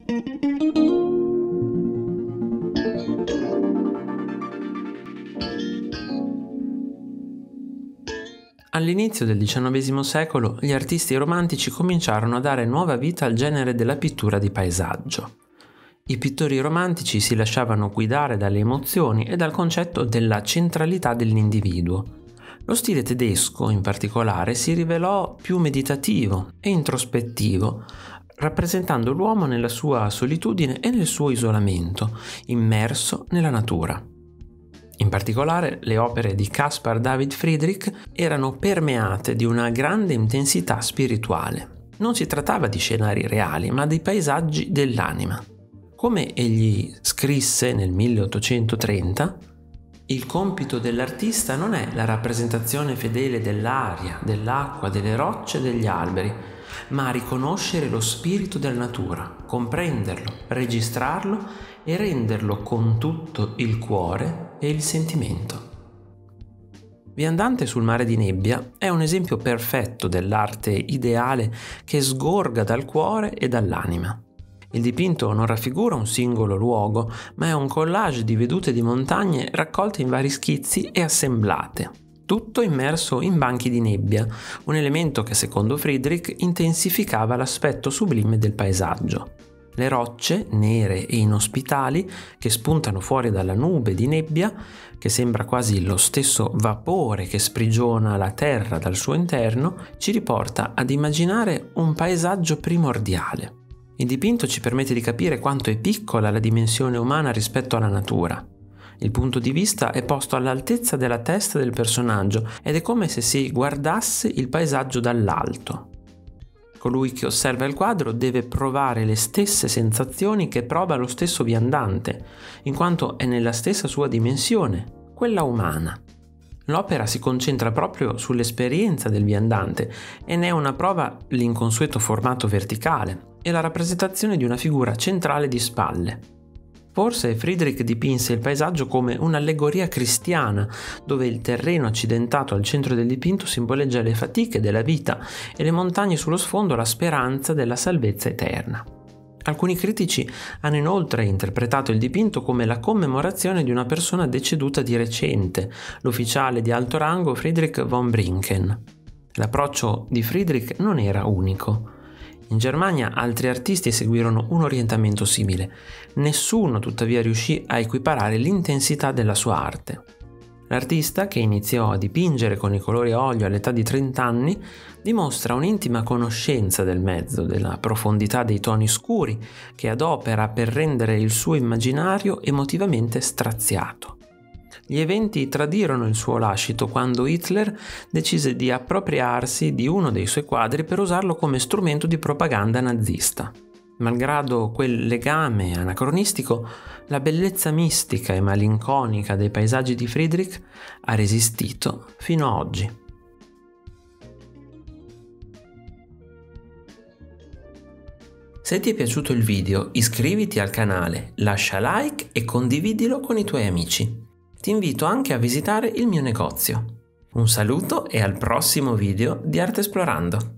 All'inizio del XIX secolo gli artisti romantici cominciarono a dare nuova vita al genere della pittura di paesaggio. I pittori romantici si lasciavano guidare dalle emozioni e dal concetto della centralità dell'individuo. Lo stile tedesco, in particolare, si rivelò più meditativo e introspettivo, rappresentando l'uomo nella sua solitudine e nel suo isolamento, immerso nella natura. In particolare, le opere di Caspar David Friedrich erano permeate di una grande intensità spirituale. Non si trattava di scenari reali, ma di paesaggi dell'anima. Come egli scrisse nel 1830, il compito dell'artista non è la rappresentazione fedele dell'aria, dell'acqua, delle rocce e degli alberi, ma riconoscere lo spirito della natura, comprenderlo, registrarlo e renderlo con tutto il cuore e il sentimento. Viandante sul mare di nebbia è un esempio perfetto dell'arte ideale che sgorga dal cuore e dall'anima. Il dipinto non raffigura un singolo luogo, ma è un collage di vedute di montagne raccolte in vari schizzi e assemblate, tutto immerso in banchi di nebbia, un elemento che secondo Friedrich intensificava l'aspetto sublime del paesaggio. Le rocce, nere e inospitali, che spuntano fuori dalla nube di nebbia, che sembra quasi lo stesso vapore che sprigiona la terra dal suo interno, ci riporta ad immaginare un paesaggio primordiale. Il dipinto ci permette di capire quanto è piccola la dimensione umana rispetto alla natura. Il punto di vista è posto all'altezza della testa del personaggio ed è come se si guardasse il paesaggio dall'alto. Colui che osserva il quadro deve provare le stesse sensazioni che prova lo stesso viandante, in quanto è nella stessa sua dimensione, quella umana. L'opera si concentra proprio sull'esperienza del viandante e ne è una prova l'inconsueto formato verticale e la rappresentazione di una figura centrale di spalle. Forse Friedrich dipinse il paesaggio come un'allegoria cristiana, dove il terreno accidentato al centro del dipinto simboleggia le fatiche della vita e le montagne sullo sfondo la speranza della salvezza eterna. Alcuni critici hanno inoltre interpretato il dipinto come la commemorazione di una persona deceduta di recente, l'ufficiale di alto rango Friedrich von Brincken. L'approccio di Friedrich non era unico. In Germania altri artisti seguirono un orientamento simile. Nessuno tuttavia riuscì a equiparare l'intensità della sua arte. L'artista, che iniziò a dipingere con i colori a olio all'età di 30 anni, dimostra un'intima conoscenza del mezzo, della profondità dei toni scuri, che adopera per rendere il suo immaginario emotivamente straziato. Gli eventi tradirono il suo lascito quando Hitler decise di appropriarsi di uno dei suoi quadri per usarlo come strumento di propaganda nazista. Malgrado quel legame anacronistico, la bellezza mistica e malinconica dei paesaggi di Friedrich ha resistito fino ad oggi. Se ti è piaciuto il video, iscriviti al canale, lascia like e condividilo con i tuoi amici. Ti invito anche a visitare il mio negozio. Un saluto e al prossimo video di Arte Esplorando!